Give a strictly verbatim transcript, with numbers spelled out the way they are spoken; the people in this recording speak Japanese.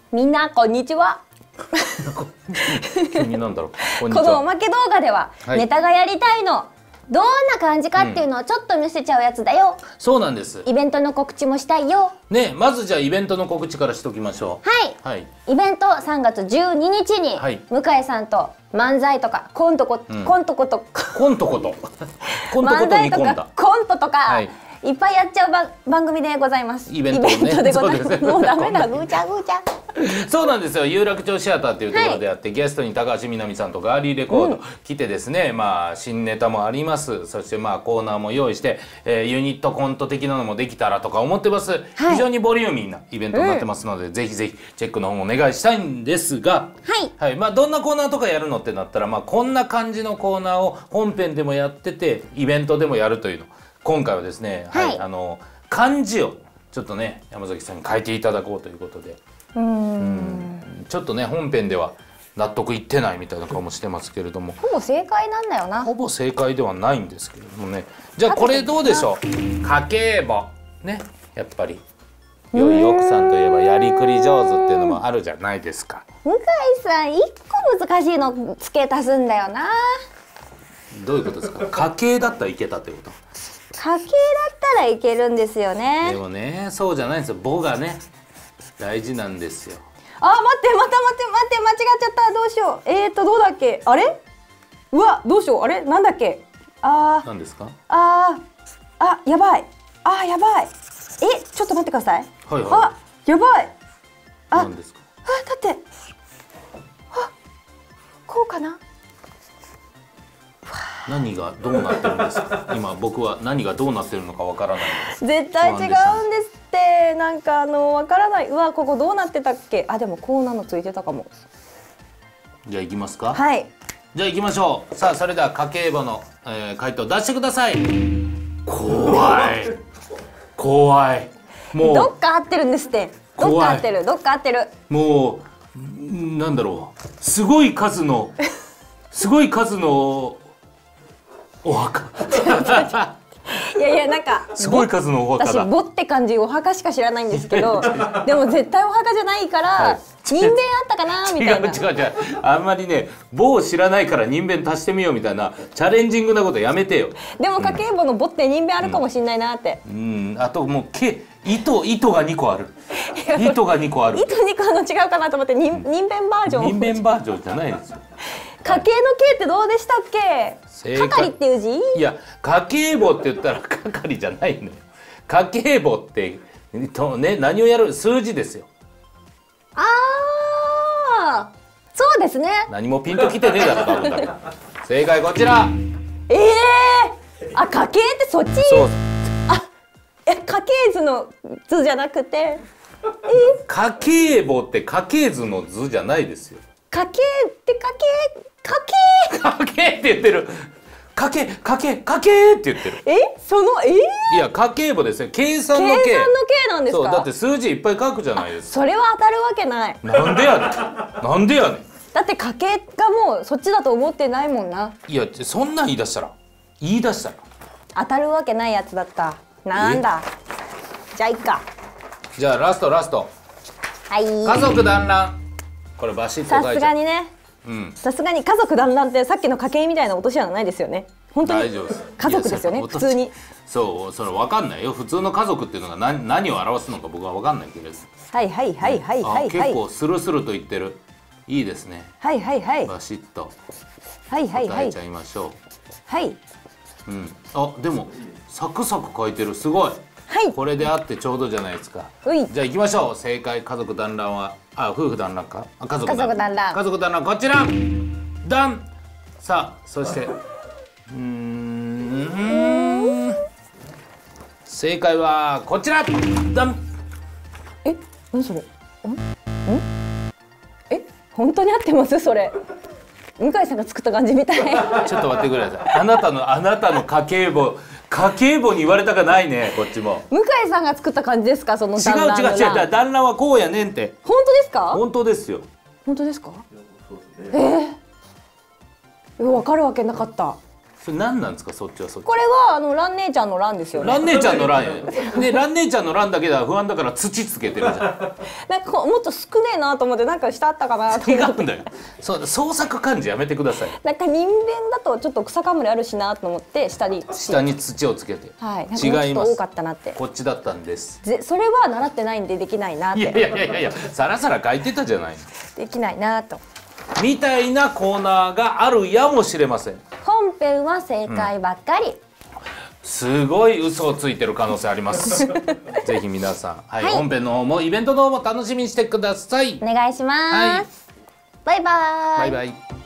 みんなこんにちは。 急になんだろう。こんにちこは。 のおまけ動画では、 はいネタがやりたいのどんな感じかっていうのをちょっと見せちゃうやつだよ。 そうなんです。 イベントの告知もしたいよ。 ね、まずじゃあイベントの告知からしときましょう。 はい、 はい。 イベントさんがつじゅうににちに、 はい向井さんと漫才とかコントコ、 うんコントコとコントこと。コントこと漫才と煮込んだか。コントとか、 はいいっぱいやっちゃう番番組でございます。 イベントをねイベントでございます。 そうですねもうダメだ、ぐーちゃぐーちゃ。 そうなんですよ。有楽町シアターっていうところであって、ゲストに高橋みなみさんとガーリーレコード来てですね、まあ新ネタもあります。そしてまあコーナーも用意して、えーユニットコント的なのもできたらとか思ってます。 はい非常にボリューミーなイベントになってますので、ぜひぜひチェックの方もお願いしたいんですが、 はいはい、まあどんなコーナーとかやるのってなったら、まあこんな感じのコーナーを本編でもやってて、イベントでもやるというの。今回はですね、はい、 はいあの漢字をちょっとね山崎さんに書いていただこうということで。 うーん、 ちょっとね本編では納得いってないみたいな顔もしてますけれども、 ほぼ正解なんだよな。 ほぼ正解ではないんですけれどもね。じゃあこれどうでしょう。家計簿ね、やっぱり良い奥さんといえばやりくり上手っていうのもあるじゃないですか。 向井さんいっこ難しいの付け足すんだよな。 どういうことですか。家計だったらいけたってこと。 家計だったらいけるんですよでね。 もねそうじゃないんですよ。母がね大事なんですよ。 あ、待ってまた待って待って間違っちゃった。どうしよう。えーとどうだっけ。あれ、うわどうしよう。あれなんだっけ。あー何ですか。 あーあ、やばい。あーやばい。え、ちょっと待ってください。 はいはいあ、やばい。あ、 何ですか。 あ、だって、あ、こうかな。 何がどうなってるんですか。今僕は何がどうなってるのかわからないんです。 絶対違うんですって。なんかあのわからない。うわ、ここどうなってたっけ。あ、でもこうなのついてたかも。 じゃあ行きますか。 はい。 じゃあ行きましょう。さあそれでは家計簿の、えー、回答出してください。怖い怖い。もうどっか合ってるんですって。どっ怖いか合ってる。どっか合ってる。 もうなんだろう、すごい数のすごい数のお墓いやいや、なんかすごい数のお墓私だ。 ボって感じお墓しか知らないんですけど、でも絶対お墓じゃないから、 はい人弁あったかなみ違うたいな。 違う違う、あんまりね某を知らないから人弁足してみようみたいなチャレンジングなことやめてよ。 でも家計簿のボって人弁あるかもしれないなって。 うんあともうけ糸糸がにこある。糸がにこある。 糸にかの違うかなと思って人人弁バージョン。 人弁バージョンじゃないですよ。 家計の計ってどうでしたっけ。 正解係っていう字。 いや家計簿って言ったら係じゃないのよ。家計簿ってとね何をやる数字ですよ。 ああ、そうですね。 何もピンときてねえだろ多分だけど。正解こちら。 ええー、あ、家計ってそっち。 そうあ、え、家系図の図じゃなくて、 家計簿って家系図の図じゃないですよ。 家計って家計家計。 家計って言ってる。家計家計家計って言ってる。 え、そのえー、 いや家計簿ですよ。計算の計。 計算の計なんですか。 そうだって数字いっぱい書くじゃないですか。 それは当たるわけない。 なんでやねん。なんでやねん。 だって家計がもうそっちだと思ってないもんな。 いやそんなん言い出したら言い出したら当たるわけないやつだった。なんだ。じゃあいっか。 じゃあラストラスト。 はい。 家族団らん。これバシッと書いさちゃう。 すがにね。 うん。 さすがに家族団らんってさっきの家計みたいな落とし穴ないですよね。本当に大丈夫です家族ですよね、 いや普通に。 そうそれ分かんないよ。普通の家族っていうのが何何を表すのか僕は分かんないけれど。 はいはいはいはいあはいはい結構スルスルと言ってる。いいですね。 はいはいはいバシッとはいはいはい答えちゃいましょはい。 う。うん。あでもサクサク書いてる。すごい。 はい。 これであってちょうどじゃないですか。 うい。 じゃあ行きましょう。正解家族団らんはあ夫婦団らんか。あ家族家族団らん家族団らんこちら。団。さあそしてうーん正解はこちら。団。 え、何それ。ん？ん？え、本当に合ってますそれ。向井さんが作った感じみたい。 ちょっと待ってください。あなたのあなたの家計簿家計簿に言われたかないねこっちも。 向井さんが作った感じですかその違う団らんの違う違う欄。 団らんはこうやねんって。 本当ですか？ 本当ですよ。 本当ですか？ええー。わかるわけなかった。 それ何なんですか、そっちはそっち。 これはあのラン姉ちゃんのランですよね。 ラン姉ちゃんのランやで、ラン姉ちゃんのランだけでは不安だから土つけてるじゃん。 なんかこうもっと少ねえなと思って、なんか下あったかなと違思って。 うんだよ。そう創作漢字やめてください。 なんか人弁だとちょっと草かむりあるしなと思って下に下に土をつけて。 はい、なんかもうち違います。 ょっと多かったなって。 こっちだったんです。 ぜそれは習ってないんでできないなっいやいて。 やいやいや、さらさら書いてたじゃないの。 できないなと。 みたいなコーナーがあるやもしれません。 本編は正解ばっかり。 すごい嘘をついてる可能性あります。ぜひ皆さん、はい、 はい本編の方もイベントの方も楽しみにしてください。 お願いします。 はいバイバーイ。 バイバイ。